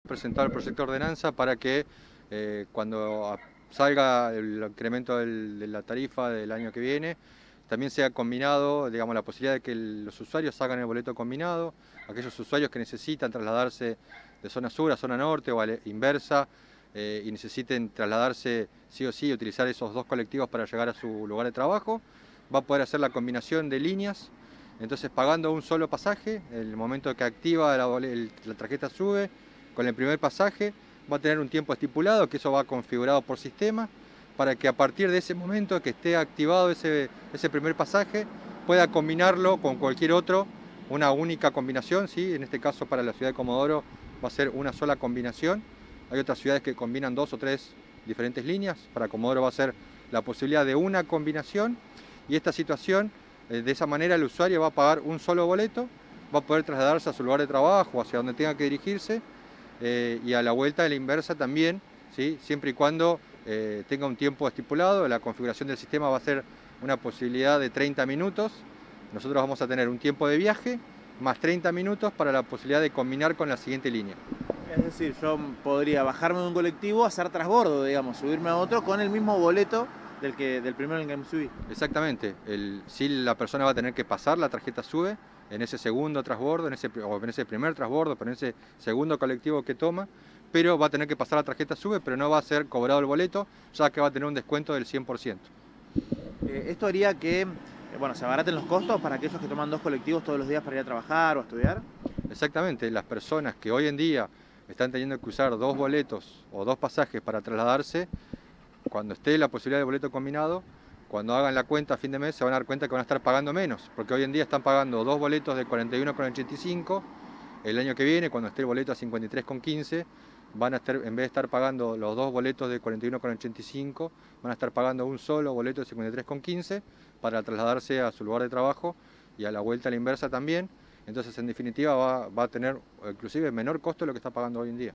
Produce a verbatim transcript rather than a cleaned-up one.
Presentado el proyecto de ordenanza para que eh, cuando salga el incremento del, de la tarifa del año que viene, también sea combinado, digamos, la posibilidad de que los usuarios hagan el boleto combinado, aquellos usuarios que necesitan trasladarse de zona sur a zona norte o a la inversa eh, y necesiten trasladarse sí o sí, utilizar esos dos colectivos para llegar a su lugar de trabajo, va a poder hacer la combinación de líneas. Entonces, pagando un solo pasaje, el momento que activa la, el, la tarjeta SUBE, con el primer pasaje va a tener un tiempo estipulado, que eso va configurado por sistema, para que a partir de ese momento que esté activado ese, ese primer pasaje, pueda combinarlo con cualquier otro, una única combinación, ¿sí? En este caso para la ciudad de Comodoro va a ser una sola combinación. Hay otras ciudades que combinan dos o tres diferentes líneas, para Comodoro va a ser la posibilidad de una combinación, y esta situación, de esa manera el usuario va a pagar un solo boleto, va a poder trasladarse a su lugar de trabajo, hacia donde tenga que dirigirse, eh, y a la vuelta de la inversa también, ¿sí? Siempre y cuando eh, tenga un tiempo estipulado. La configuración del sistema va a ser una posibilidad de treinta minutos. Nosotros vamos a tener un tiempo de viaje más treinta minutos para la posibilidad de combinar con la siguiente línea. Es decir, yo podría bajarme de un colectivo, hacer transbordo, digamos, subirme a otro con el mismo boleto del, que, del primero en el que me subí. Exactamente. El, sí, la persona va a tener que pasar la tarjeta SUBE en ese segundo transbordo, en ese, o en ese primer transbordo, en ese segundo colectivo que toma, pero va a tener que pasar la tarjeta SUBE, pero no va a ser cobrado el boleto, ya que va a tener un descuento del cien por ciento. Eh, esto haría que, eh, bueno, se abaraten los costos para aquellos que toman dos colectivos todos los días para ir a trabajar o a estudiar. Exactamente. Las personas que hoy en día están teniendo que usar dos boletos o dos pasajes para trasladarse, cuando esté la posibilidad de boleto combinado, cuando hagan la cuenta a fin de mes se van a dar cuenta que van a estar pagando menos, porque hoy en día están pagando dos boletos de cuarenta y uno con ochenta y cinco, el año que viene, cuando esté el boleto a cincuenta y tres con quince, van a estar, en vez de estar pagando los dos boletos de cuarenta y uno con ochenta y cinco, van a estar pagando un solo boleto de cincuenta y tres con quince para trasladarse a su lugar de trabajo, y a la vuelta a la inversa también. Entonces, en definitiva, va, va a tener inclusive menor costo de lo que está pagando hoy en día.